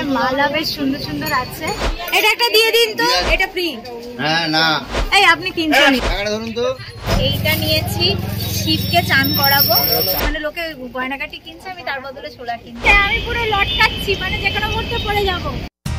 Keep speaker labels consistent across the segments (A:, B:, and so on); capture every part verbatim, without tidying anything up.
A: মালা বেশ সুন্দর সুন্দর আছে। এটা একটা দিয়ে দিন তো, এটা ফ্রি।
B: হ্যাঁ না
A: এই আপনি কিনছেন
B: টাকাটা ধরুন তো।
A: এইটা নিয়েছি, শিবকে চান করাবো, মানে লোকে গয়নাকাটি কিনছে, আমি তার বদলে ছোলা কিনছি। আমি পুরো লটকাচ্ছি, মানে যে কোনো মুহূর্তে পড়ে যাবো।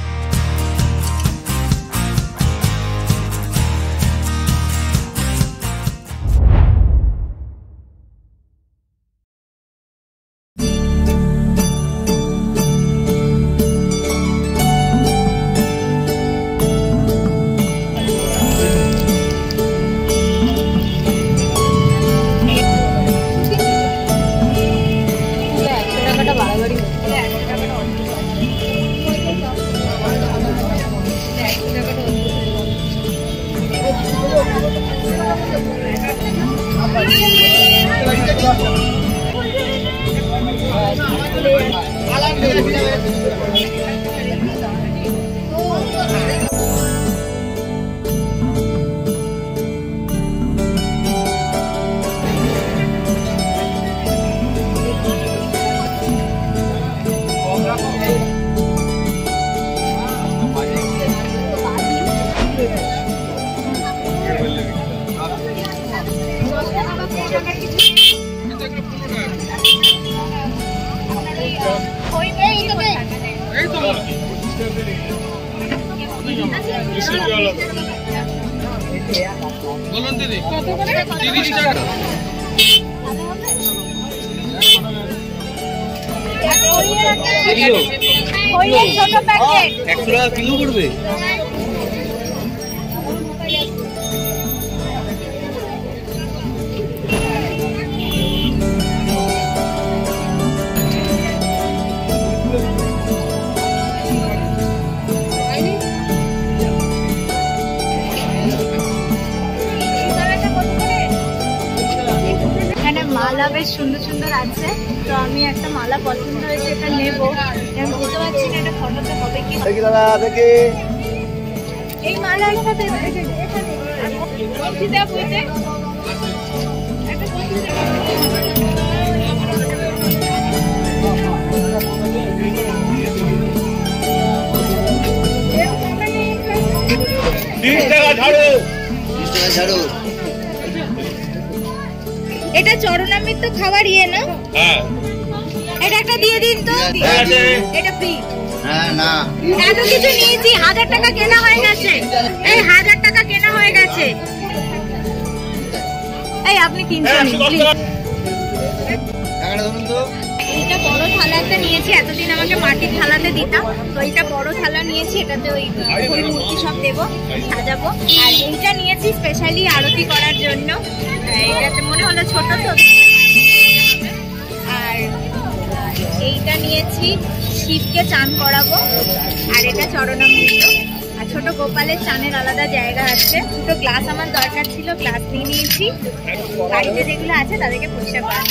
B: একশো টাকা কিলো করবে।
A: মালা বেশ সুন্দর সুন্দর আছে, তো আমি একটা মালা পছন্দ হয়েছে, এটা নেবো। আমি বুঝতে পারছি না এটা ফটোতে হবে কি। এই মালা একসাথে এটা চরণামৃত খাবার ইয়ে না? হ্যাঁ। এটা একটা দিয়ে দিন তো, এটা ফ্রি।
B: হ্যাঁ না
A: এত কিছু নিয়েছি, হাজার টাকা কেনা হয়ে গেছে, এই হাজার টাকা কেনা হয়ে গেছে। এই আপনি কিনছেন প্লিজ।
B: টাকাটা ধরুন তো।
A: এইটা বড় থালা একটা নিয়েছি, এতদিন আমাকে মাটির থালাতে দিতাম, তো এইটা বড় থালা নিয়েছি, এটাতে ওই ফুল মূর্তি সব দেবো, সাজাবো। আর এইটা নিয়েছি স্পেশালি আরতি করার জন্য, এটাতে মনে হলো ছোট তো। আর এইটা নিয়েছি, শিবকে চান করাবো, আর এটা চরণামৃত। আর ছোট গোপালের চানের আলাদা জায়গা আছে। দুটো গ্লাস আমার দরকার ছিল, গ্লাস নিয়ে নিয়েছি। বাড়িতে যেগুলো আছে তাদেরকে পরিষ্কার করা।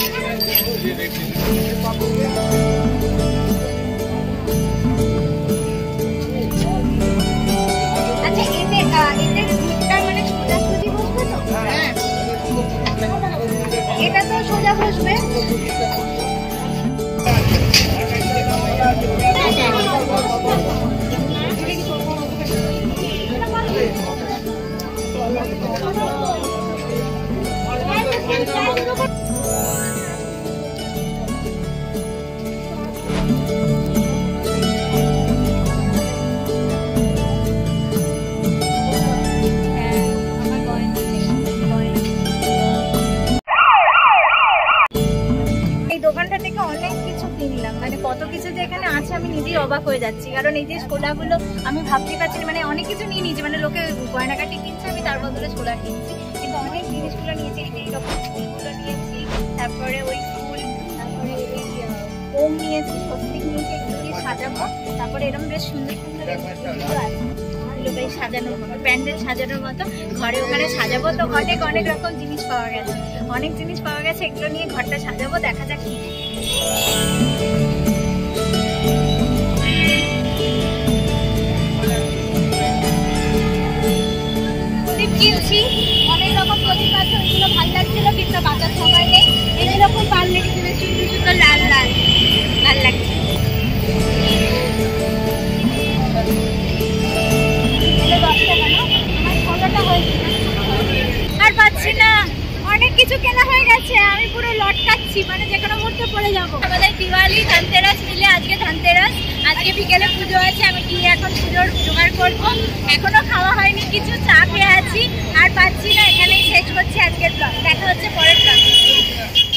A: আচ্ছা এতে এতে ভিতটা মানে সোজাসুজি বসবে তো? হ্যাঁ এটা তো সোজা বসবে। মানে কত কিছু যে এখানে আছে আমি নিজেই অবাক হয়ে যাচ্ছি, কারণ এই যে ছোলাগুলো আমি ভাবতে পারছি না, মানে অনেক কিছু নিয়ে নিয়েছি, মানে লোকে গয়নাকাটি কিনছে, আমি তার বদলে ছোলা কিনছি, কিন্তু অনেক জিনিসগুলো নিয়েছি। এইরকম ফুলগুলো নিয়েছি, তারপরে ওই ফুল, তারপরে এই ওম নিয়েছি, স্বস্তিক নিয়েছি, এগুলো দিয়ে সাজাবো। তারপরে এরকম বেশ সুন্দর সুন্দর এগুলো আছে, এগুলো সাজানোর মতো, প্যান্ডেল সাজানোর মতো, ঘরে ওখানে সাজাবো। তো অনেক অনেক রকম জিনিস পাওয়া গেছে, অনেক জিনিস পাওয়া গেছে, এগুলো নিয়ে ঘরটা সাজাবো, দেখা যাক কি। কিনছি অনেক রকম প্রদীপ আছে, ওইগুলো ভালো লাগছিল, কিন্তু বাজার সময় নেই। এগুলো খুব ভালো লেগেছিল, সুন্দর সুন্দর লাল লাল ভাল লাগছে। মানে যে কোনো মুহূর্তে পড়ে যাবো। আমাদের দিওয়ালি ধানতেরাস মিলে আজকে ধানতেরাস, আজকে বিকেলে পুজো আছে। আমি গিয়ে এখন পুজোর জোগাড় করবো। এখনো খাওয়া হয়নি কিছু, চা খেয়ে আছি আর পাচ্ছি না। এখানেই শেষ করছি আজকের ব্লগ। দেখা হচ্ছে পরের ব্লগে।